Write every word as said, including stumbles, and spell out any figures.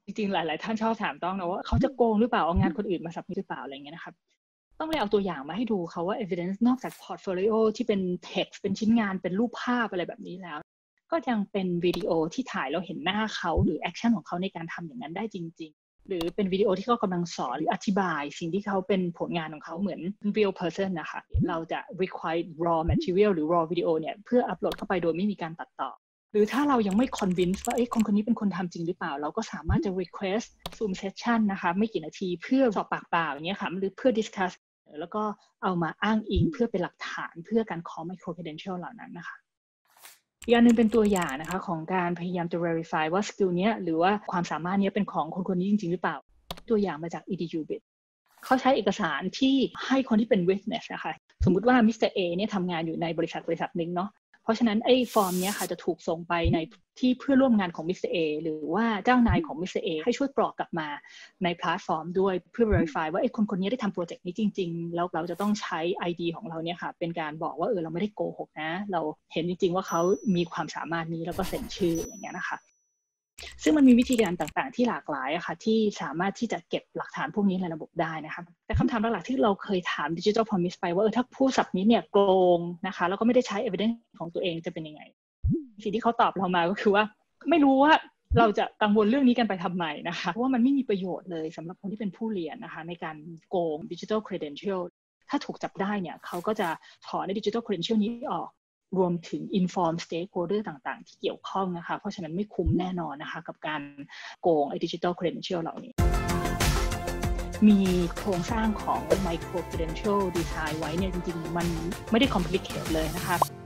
จริงๆหลายๆท่านชอบถามต้องนะว่าเขาจะโกงหรือเปล่าเอางานคนอื่นมาสับมิทหรือเปล่าอะไรเงี้ยนะครับต้องเลยเอาตัวอย่างมาให้ดูเขาว่า evidence นอกจาก portfolio ที่เป็น text เป็นชิ้นงานเป็นรูปภาพอะไรแบบนี้แล้วก็ยังเป็นวิดีโอที่ถ่ายแล้วเห็นหน้าเขาหรือแอคชั่นของเขาในการทำอย่างนั้นได้จริงๆหรือเป็นวิดีโอที่เขากำลังสอนหรืออธิบายสิ่งที่เขาเป็นผลงานของเขาเหมือน real person นะคะเราจะ require raw material หรือ raw video เนี่ยเพื่ออัปโหลดเข้าไปโดยไม่มีการตัดต่อหรือถ้าเรายังไม่ convince ว่าคนคนนี้เป็นคนทำจริงหรือเปล่าเราก็สามารถจะ request zoom session นะคะไม่กี่นาทีเพื่อสอบปากเปล่าอย่างเงี้ยค่ะหรือเพื่อ discuss แล้วก็เอามาอ้างอิงเพื่อเป็นหลักฐานเพื่อการขอ micro credential เหล่านั้นนะคะอีกอันนึงเป็นตัวอย่างนะคะของการพยายามจะ verify ว่าสกิลเนี้ยหรือว่าความสามารถนี้เป็นของคนคนนี้จริงๆหรือเปล่าตัวอย่างมาจาก อี ดี ยู Bit เขาใช้เอกสารที่ให้คนที่เป็น witness นะคะสมมุติว่ามิสเตอร์ A เนี่ยทำงานอยู่ในบริษัทบริษัทนึงเนาะเพราะฉะนั้นไอ้ฟอร์มนี้ค่ะจะถูกส่งไปในที่เพื่อร่วมงานของมิสเตอร์ A หรือว่าเจ้านายของมิสเตอร์ A ให้ช่วยกรอกกลับมาในแพลตฟอร์มด้วยเพื่อ verify ว่าไอ้คนคนนี้ได้ทำโปรเจกต์นี้จริงๆแล้วเราจะต้องใช้ ไอ ดี ของเราเนี่ยค่ะเป็นการบอกว่าเออเราไม่ได้โกหกนะเราเห็นจริงๆว่าเขามีความสามารถนี้แล้วก็เซ็นชื่ออย่างเงี้ยนะคะซึ่งมันมีวิธีการต่างๆที่หลากหลายอะค่ะที่สามารถที่จะเก็บหลักฐานพวกนี้ในระบบได้นะคะแต่คำถามหลักๆที่เราเคยถาม Digital Promise ไปว่าเออถ้าผู้ submit เนี่ยโกงนะคะแล้วก็ไม่ได้ใช้ evidence ของตัวเองจะเป็นยังไงสิ่งที่เขาตอบเรามาก็คือว่าไม่รู้ว่าเราจะกังวลเรื่องนี้กันไปทำไมนะคะเพราะว่ามันไม่มีประโยชน์เลยสำหรับคนที่เป็นผู้เรียนนะคะในการโกง Digital Credential ถ้าถูกจับได้เนี่ยเขาก็จะถอน Digital Credential นี้ออกรวมถึง inform stakeholder ต่างๆที่เกี่ยวข้องนะคะเพราะฉะนั้นไม่คุ้มแน่นอนนะคะกับการโกงไอ้ digital credential เหล่านี้มีโครงสร้างของ micro credential design ไว้เนี่ยจริงๆมันไม่ได้ complicate เลยนะคะ